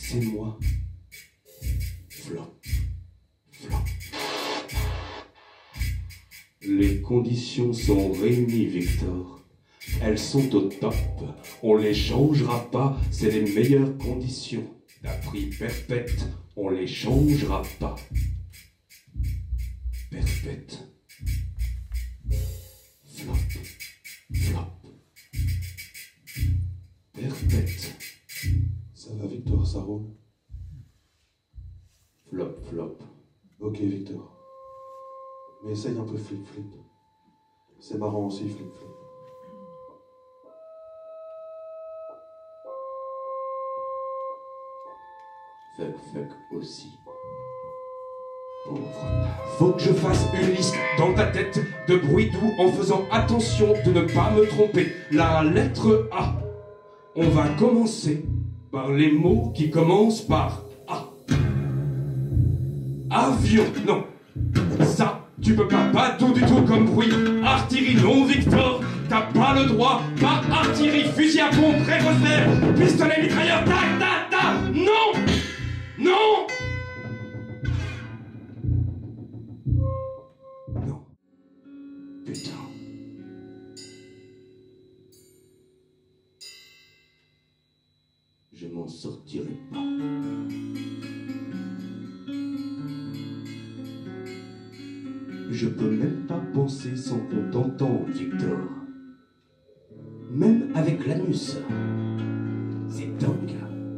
c'est moi. Flop, flop. Les conditions sont réunies, Victor. Elles sont au top. On les changera pas, c'est les meilleures conditions. T'as pris perpète, on les changera pas. Perpète. Flop, flop. Perpète. Ça va, Victor, ça roule? Flop, flop. Ok, Victor. Mais essaye un peu flip-flip. C'est marrant aussi, flip-flip. Fuck, fuck aussi. Pauvre. Faut que je fasse une liste dans ta tête de bruits doux en faisant attention de ne pas me tromper. La lettre A. On va commencer par les mots qui commencent par A. Avion, non. Ça, tu peux pas du tout comme bruit. Artillerie, non, Victor. T'as pas le droit. Pas artillerie, fusil à pompe, revolver, pistolet mitrailleur, tac, tac, tac. Non. Non. Non. Putain. Je m'en sortirai pas. Je peux même pas penser sans qu'on t'entende, Victor. Même avec l'anus. C'est dingue.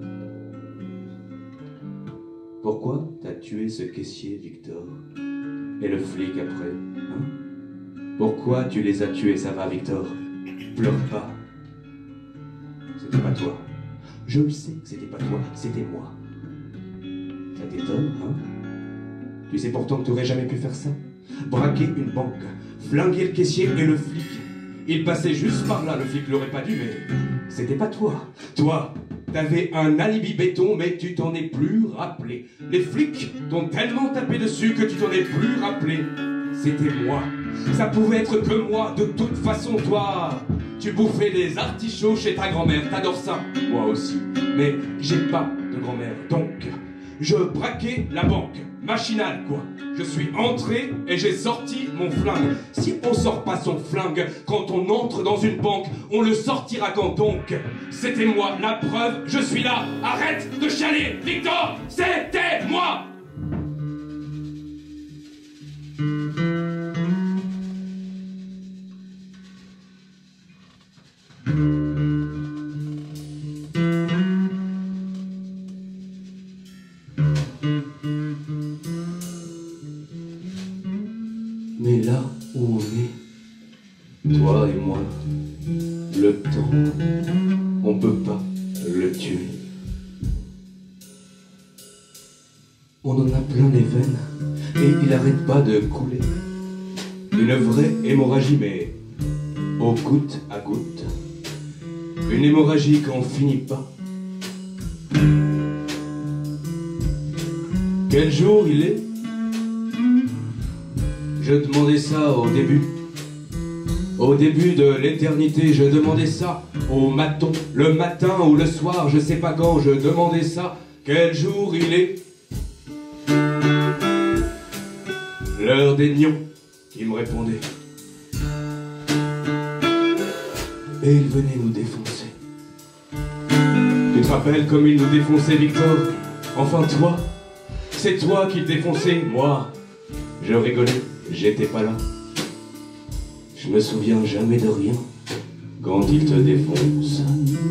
Pourquoi t'as tué ce caissier, Victor? Et le flic après, hein? Pourquoi tu les as tués, ça va, Victor? Pleure pas. C'était pas toi. Je le sais que c'était pas toi, c'était moi. Ça t'étonne, hein? Tu sais pourtant que t'aurais jamais pu faire ça? Braquer une banque, flinguer le caissier et le flic. Il passait juste par là, le flic l'aurait pas dû, mais c'était pas toi. Toi, t'avais un alibi béton, mais tu t'en es plus rappelé. Les flics t'ont tellement tapé dessus que tu t'en es plus rappelé. C'était moi. Ça pouvait être que moi, de toute façon, toi. Tu bouffais des artichauts chez ta grand-mère, t'adores ça. Moi aussi. Mais j'ai pas de grand-mère, donc je braquais la banque. Machinal, quoi. Je suis entré et j'ai sorti mon flingue. Si on sort pas son flingue quand on entre dans une banque, on le sortira quand donc? C'était moi, la preuve, je suis là. Arrête de chialer, Victor, c'était moi. Mais là où on est, toi et moi, le temps, on peut pas le tuer. On en a plein les veines, et il arrête pas de couler. Une vraie hémorragie, mais au goutte à goutte. Une hémorragie qu'on finit pas. Quel jour il est? Je demandais ça au début. Au début de l'éternité, je demandais ça au maton, le matin ou le soir, je sais pas quand, je demandais ça. Quel jour il est? L'heure des nions qui me répondait. Et il venait nous défoncer. Tu te rappelles comme il nous défonçait, Victor? Enfin toi, c'est toi qui le défonçais. Moi, je rigolais. J'étais pas là. Je me souviens jamais de rien quand il te défonce.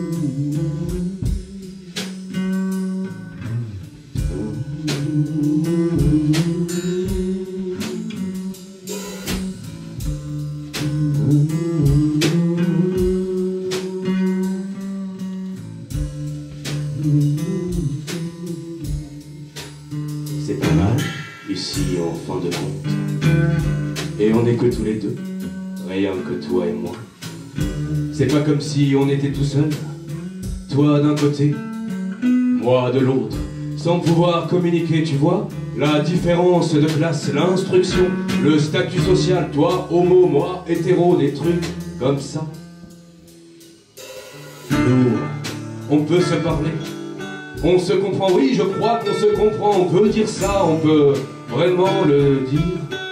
C'est pas mal, ici en fin de compte. Et on n'est que tous les deux, rien que toi et moi. C'est pas comme si on était tout seuls. Toi d'un côté, moi de l'autre, sans pouvoir communiquer, tu vois. La différence de classe, l'instruction, le statut social, toi homo, moi hétéro, des trucs comme ça. Nous, on peut se parler, On se comprend, oui, je crois qu'on se comprend. On peut dire ça, on peut vraiment le dire.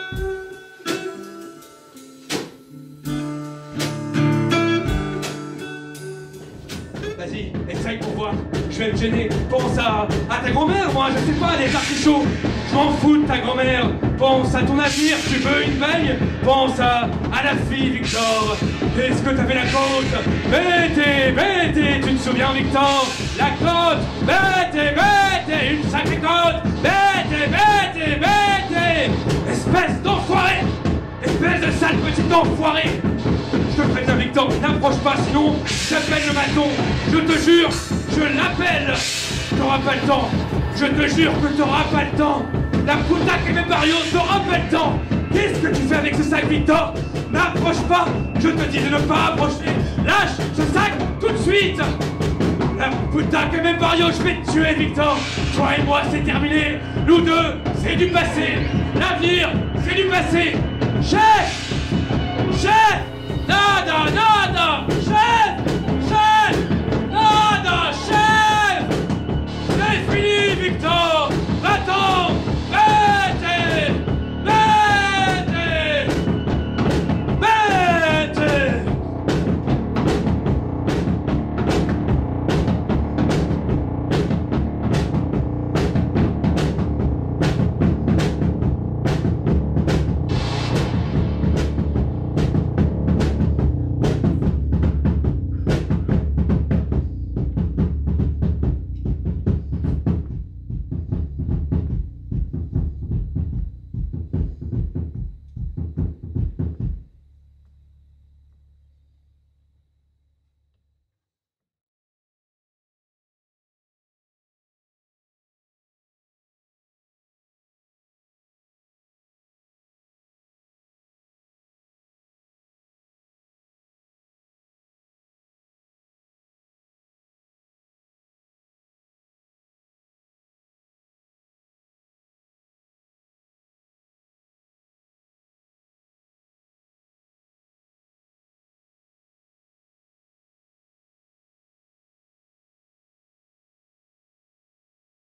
Vas-y, essaye pour voir. Je vais me gêner. Pense à ta grand-mère, moi, je sais pas, les artichauts. Je m'en fous de ta grand-mère. Pense à ton avenir, tu veux une veille. Pense à la fille, Victor. Est-ce que t'avais la côte? Bête, tu te souviens, Victor? La côte, bête, une sacrée côte. Bête. Espèce d'enfoiré. Espèce de sale petite enfoiré. Je te préviens, Victor, n'approche pas, sinon j'appelle le maton. Je te jure, je l'appelle. T'auras pas le temps. Je te jure que t'auras pas le temps. La puta que me parió, t'auras pas le temps. Qu'est-ce que tu fais avec ce sac, Victor? N'approche pas. Je te dis de ne pas approcher. Lâche ce sac tout de suite. La puta que me parió, je vais te tuer, Victor. Toi et moi, c'est terminé. Nous deux, c'est du passé. L'avenir, c'est du passé. Chef! Nada, chef!